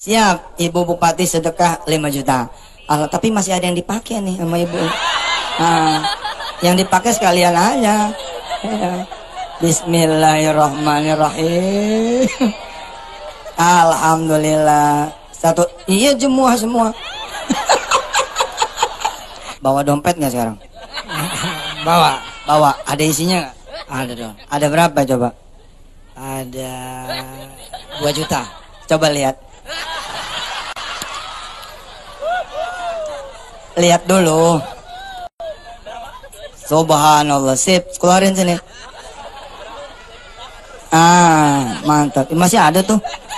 Siap, Ibu Bupati sedekah 5 juta. Tapi masih ada yang dipakai nih sama Ibu. Yang dipakai sekalian aja. Bismillahirrahmanirrahim. Alhamdulillah. Iya semua. Bawa dompet nggak sekarang? Bawa. Ada isinya nggak? Ada dong. Ada berapa coba? Ada 2 juta. Coba lihat. Lihat dulu. Subhanallah. Sip, keluarin sini. Mantap. Masih ada tuh.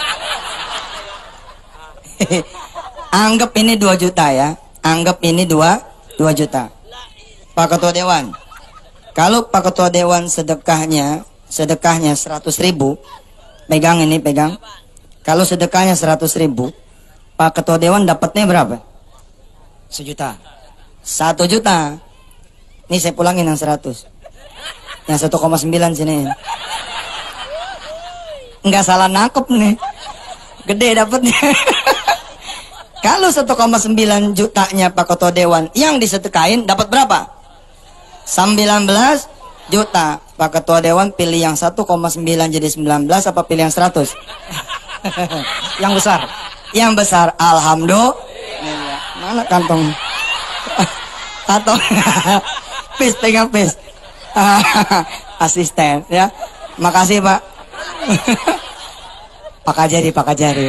Anggap ini 2 juta ya. Anggap ini 2 juta. Pak Ketua Dewan. Kalau Pak Ketua Dewan sedekahnya 100.000. Pegang ini, pegang. Kalau sedekahnya 100.000, Pak Ketua Dewan dapatnya berapa? 1 juta. 1 juta. Ini saya pulangin yang 100. Yang 1,9 sini. Enggak salah nangkep nih. Gede dapatnya. Kalau 1,9 jutanya Pak Ketua Dewan yang disedekahin dapat berapa? 19 juta. Pak Ketua Dewan pilih yang 1,9 jadi 19 apa pilih yang 100? Yang besar. Yang besar. Alhamdulillah. Mana kantong? Kantong. Pis, pegang pis. Asisten ya. Makasih Pak. Pak Kajari.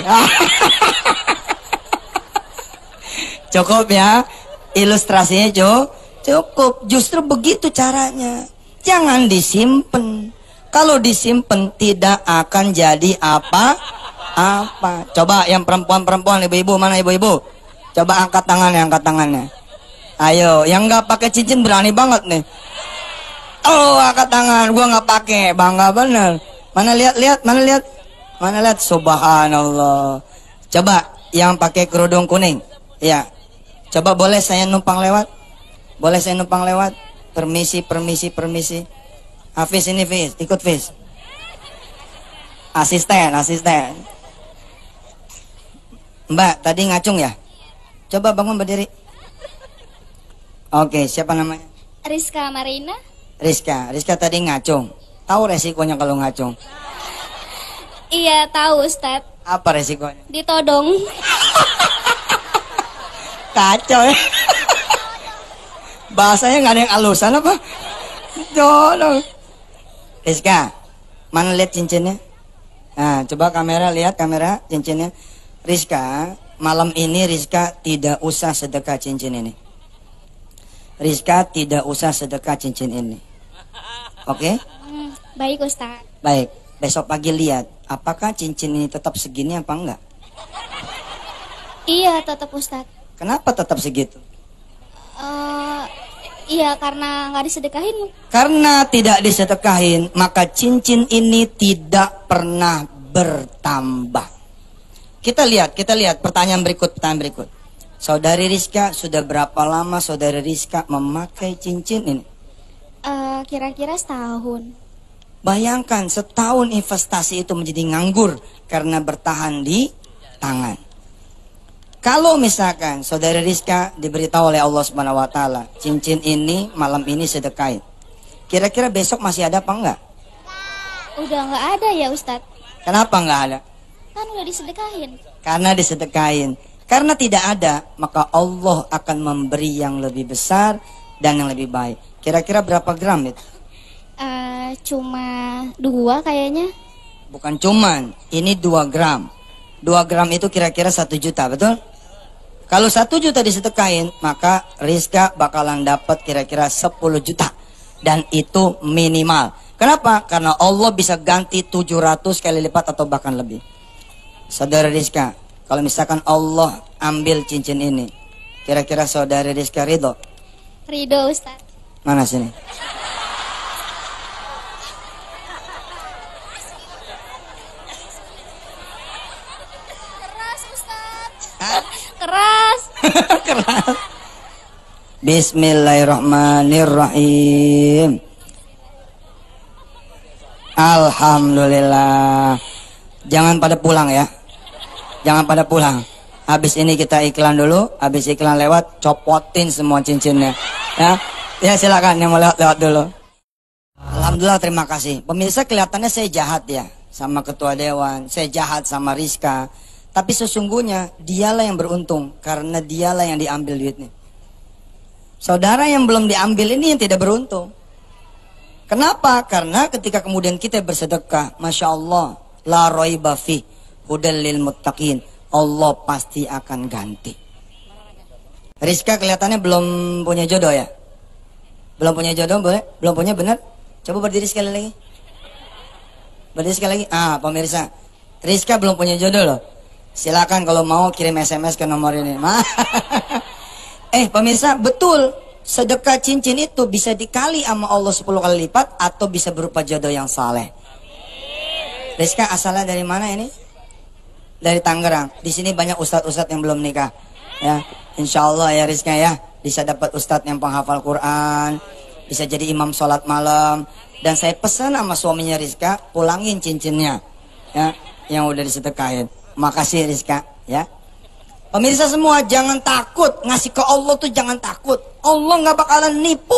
Cukup ya. Ilustrasinya cukup. Justru begitu caranya. Jangan disimpan. Kalau disimpan tidak akan jadi apa-apa. Coba yang perempuan-perempuan, ibu-ibu mana ibu-ibu? Coba angkat tangannya. Ayo, yang nggak pakai cincin berani banget nih. Oh, angkat tangan. Gua nggak pakai, bangga bener. Mana lihat? Subhanallah. Coba yang pakai kerudung kuning. Ya. Coba boleh saya numpang lewat? Permisi. Hafiz ini, Fiz. Ikut, Fiz. Asisten. Mbak, tadi ngacung ya? Coba bangun berdiri. Oke, siapa namanya? Rizka Marina. Rizka tadi ngacung. Tahu resikonya kalau ngacung? Iya, tahu Ustadz. Apa resikonya? Ditodong. Kacau ya. Bahasanya nggak ada yang alusan apa? Todong. Rizka, mana lihat cincinnya? Nah, coba lihat kamera cincinnya. Rizka, malam ini Rizka tidak usah sedekah cincin ini. Oke? Baik Ustadz. Baik, besok pagi lihat apakah cincin ini tetap segini apa enggak? Iya, tetap Ustadz. Kenapa tetap segitu? Iya, karena nggak disedekahin. Karena tidak disedekahin, maka cincin ini tidak pernah bertambah. Kita lihat pertanyaan berikut. Saudari Rizka, sudah berapa lama Saudari Rizka memakai cincin ini? Kira-kira setahun. Bayangkan setahun investasi itu menjadi nganggur karena bertahan di tangan. Kalau misalkan Saudari Rizka diberitahu oleh Allah Subhanahu wa taala, cincin ini malam ini sedekahin. Kira-kira besok masih ada apa enggak? Udah nggak ada ya Ustadz. Kenapa enggak ada? Kan udah disedekahin. Karena disedekahin. Karena tidak ada, maka Allah akan memberi yang lebih besar dan yang lebih baik. Kira-kira berapa gram itu? Cuma 2 kayaknya. Bukan cuman, ini 2 gram. 2 gram itu kira-kira 1 juta, betul? Kalau 1 juta disedekahin, maka Rizka bakalan dapat kira-kira 10 juta. Dan itu minimal. Kenapa? Karena Allah bisa ganti 700 kali lipat atau bahkan lebih. Saudara Rizka, kalau misalkan Allah ambil cincin ini, kira-kira Saudara Rizka ridho? Ridho Ustaz. Mana sini? Keras Ustaz. Hah? Keras. Keras. Bismillahirrahmanirrahim. Alhamdulillah. Jangan pada pulang ya. Jangan pada pulang. Habis ini kita iklan dulu, habis iklan lewat copotin semua cincinnya. Ya. Ya silakan yang mau lewat dulu. Alhamdulillah, terima kasih. Pemirsa, kelihatannya saya jahat ya sama ketua dewan, saya jahat sama Rizka. Tapi sesungguhnya dialah yang beruntung karena dialah yang diambil duitnya. Saudara yang belum diambil ini yang tidak beruntung. Kenapa? Karena ketika kemudian kita bersedekah, Masya Allah, la raiba fi hudal lil muttaqin, Allah pasti akan ganti. Rizka kelihatannya belum punya jodoh ya? Belum punya jodoh, boleh? Belum punya, benar? Coba berdiri sekali lagi. Berdiri sekali lagi. Pemirsa, Rizka belum punya jodoh loh. Silakan kalau mau kirim SMS ke nomor ini. Pemirsa, betul. Sedekah cincin itu bisa dikali sama Allah 10 kali lipat atau bisa berupa jodoh yang saleh. Rizka asalnya dari mana ini? Dari Tangerang. Di sini banyak ustadz-ustadz yang belum nikah. Ya, insya Allah ya Rizka ya, bisa dapat ustadz yang penghafal Quran, bisa jadi imam sholat malam. Dan saya pesan sama suaminya Rizka, pulangin cincinnya, ya, yang udah disedekahin. Makasih Rizka, ya. Pemirsa semua, jangan takut ngasih ke Allah tuh, jangan takut. Allah nggak bakalan nipu.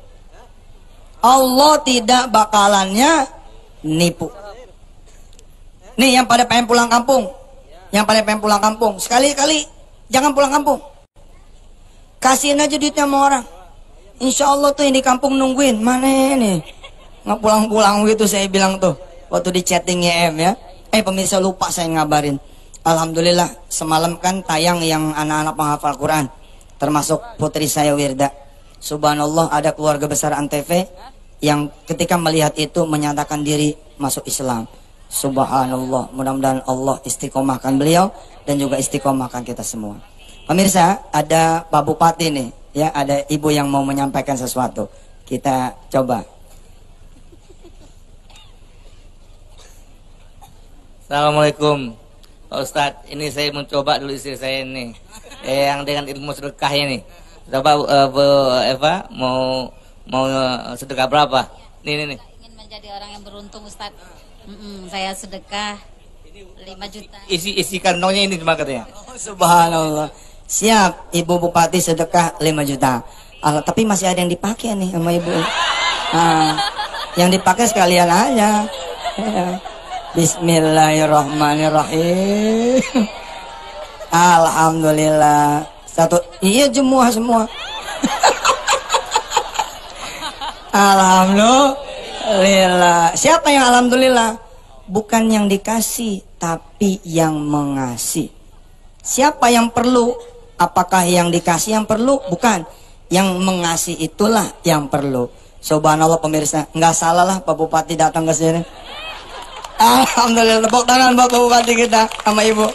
Allah tidak bakalannya nipu. Nih yang pada pengen pulang kampung, sekali-kali jangan pulang kampung. Kasihin aja duitnya sama orang. Insya Allah tuh yang di kampung nungguin, mana nih nggak pulang-pulang gitu, saya bilang tuh waktu di chatting YM ya. Pemirsa, lupa saya ngabarin. Alhamdulillah semalam kan tayang yang anak-anak penghafal Quran, termasuk putri saya Wirda. Subhanallah, ada keluarga besar Antv yang ketika melihat itu menyatakan diri masuk Islam. Subhanallah, mudah-mudahan Allah istiqomahkan beliau dan juga istiqomahkan kita semua. Pemirsa, ada Pak Bupati nih, ya, ada ibu yang mau menyampaikan sesuatu. Kita coba. Assalamualaikum Pak Ustadz, ini saya mencoba dulu istri saya ini, yang dengan ilmu sedekah ini. Coba Bu Eva mau sedekah berapa? Nih. Ingin menjadi orang yang beruntung Ustadz. Saya sedekah 5 juta. Isi kantongnya ini cuma katanya. Subhanallah. Siap, Ibu Bupati sedekah 5 juta. Tapi masih ada yang dipakai nih sama Ibu. Yang dipakai sekalian aja. Ya. Bismillahirrahmanirrahim. Alhamdulillah. Iya semua. Alhamdulillah. Siapa yang alhamdulillah? Bukan yang dikasih, tapi yang mengasih. Siapa yang perlu? Apakah yang dikasih yang perlu? Bukan. Yang mengasih itulah yang perlu. Subhanallah pemirsa, nggak salah lah Pak Bupati datang ke sini. Alhamdulillah, tepuk tangan buat Pak Bupati kita sama Ibu.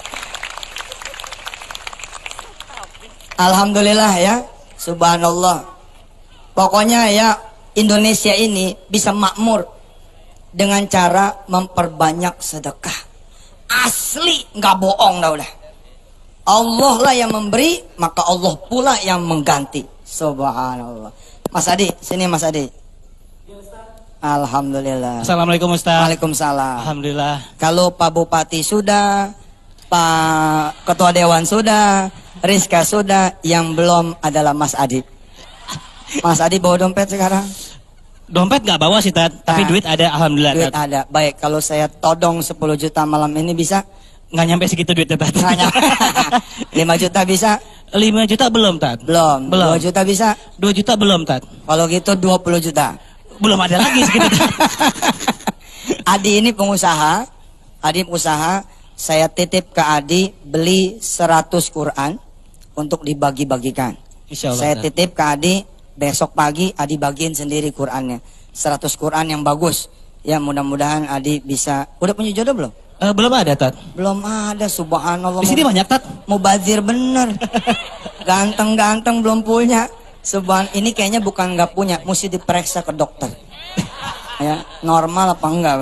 Alhamdulillah ya, subhanallah. Pokoknya ya, Indonesia ini bisa makmur dengan cara memperbanyak sedekah. Asli, nggak bohong dah udah. Allah lah yang memberi, maka Allah pula yang mengganti. Subhanallah. Mas Adi, sini Mas Adi. Alhamdulillah. Assalamualaikum Ustaz. Waalaikumsalam. Alhamdulillah. Kalau Pak Bupati sudah, Pak Ketua Dewan sudah, Rizka sudah, yang belum adalah Mas Adi. Mas Adi bawa dompet sekarang? Dompet nggak bawa sih Tat, tapi duit ada, alhamdulillah. Duit Tat. ada. Baik, kalau saya todong 10 juta malam ini bisa? Nggak nyampe segitu duitnya Tat. 5 juta bisa? 5 juta belum Tat. Belum. 2 juta bisa? 2 juta belum Tat. Kalau gitu 20 juta. Belum ada lagi segitu Tat. Adi ini pengusaha. Adi pengusaha. Saya titip ke Adi beli 100 Quran untuk dibagi-bagikan. Insya Allah, Saya Tat. titip ke Adi, besok pagi Adi bagiin sendiri Qurannya. 100 Quran yang bagus. Ya mudah-mudahan Adi bisa. Udah punya jodoh belum? Belum ada Tat. Belum ada, subhanallah. Di sini banyak Tat. Mubazir bener. Ganteng-ganteng belum punya. Ini kayaknya bukan nggak punya, mesti diperiksa ke dokter. Ya, normal apa enggak?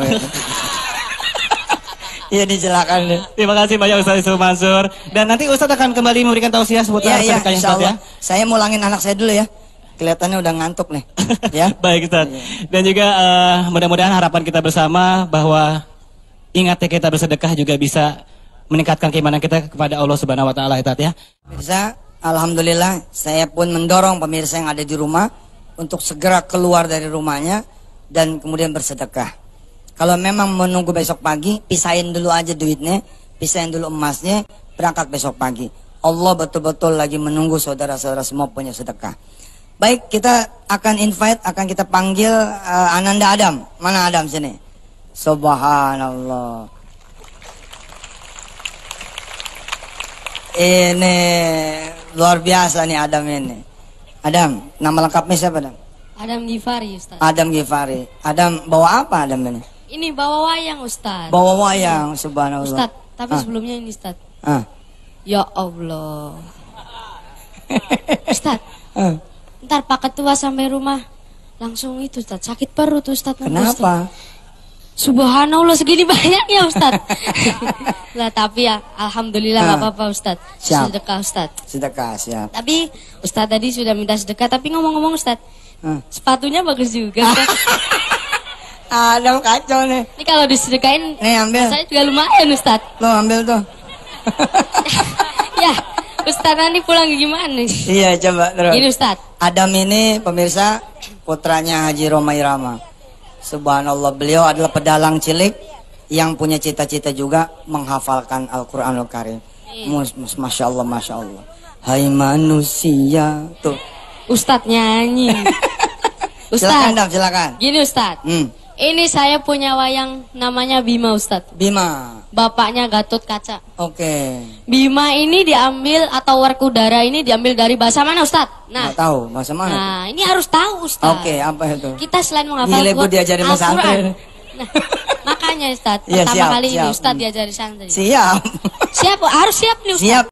Iya, disilakan deh. Terima kasih banyak Ustaz Yusuf Mansur. Dan nanti Ustaz akan kembali memberikan tausiah seputar Iya, sedekah insya Ustaz, Allah. ya. Saya mulangin anak saya dulu ya. Kelihatannya udah ngantuk nih. Ya. Baik Ustaz. Dan juga mudah-mudahan harapan kita bersama bahwa ingat ya, kita bersedekah juga bisa meningkatkan keimanan kita kepada Allah Subhanahu wa taala ya. Pemirsa, alhamdulillah saya pun mendorong pemirsa yang ada di rumah untuk segera keluar dari rumahnya dan kemudian bersedekah. Kalau memang menunggu besok pagi, pisahin dulu aja duitnya, pisahin dulu emasnya, berangkat besok pagi. Allah betul-betul lagi menunggu saudara-saudara semua punya sedekah. Baik, kita akan invite, akan kita panggil Ananda Adam. Mana Adam sini? Subhanallah. Ini luar biasa nih Adam ini. Adam, nama lengkapnya siapa Adam? Adam Gifari Ustaz. Adam Gifari. Adam bawa apa Adam ini? Ini bawa wayang Ustaz. Bawa wayang, subhanallah. Ustaz, tapi sebelumnya ini Ustaz. Ya Allah. Ustaz. Ntar Pak Ketua sampai rumah langsung itu Ustaz, sakit perut Ustaz. Kenapa? Ustaz. Subhanallah segini banyaknya Ustaz. Lah tapi ya alhamdulillah nggak apa-apa Ustaz. Siap. Sedekah Ustaz. Sedekah, siap. Tapi Ustaz tadi sudah minta sedekah, tapi ngomong-ngomong Ustaz, sepatunya bagus juga Ustaz. Adam kacau nih. Ini kalau disedekain, Nih ambil. saya juga lumayan Ustaz. Lo ambil tuh. Ya, Ustaz nanti pulang gimana nih? Iya, coba terus. Ini Ustaz. Adam ini pemirsa putranya Haji Roma Irama. Subhanallah, beliau adalah pedalang cilik yang punya cita-cita juga menghafalkan Al-Qur'anul Karim. Masya Allah, Masya Allah. Hai manusia. Tuh. Ustaz nyanyi. Silakan Ustaz. Adam, silakan. Gini Ustaz. Ini saya punya wayang namanya Bima Ustaz. Bima. Bapaknya Gatot Kaca. Oke. Bima ini diambil atau Werkudara ini diambil dari bahasa mana Ustaz? Nah, Nggak tahu bahasa mana. nah ini harus tahu Ustaz. Oke, apa itu? Kita selain menghafal Gile gue diajarin Al-Quran. pesantren. Nah, makanya Ustaz, Iya, pertama siap, kali ini siap. Ustaz diajari santri. Siap. Siap, harus siap nih Ustaz. Siap.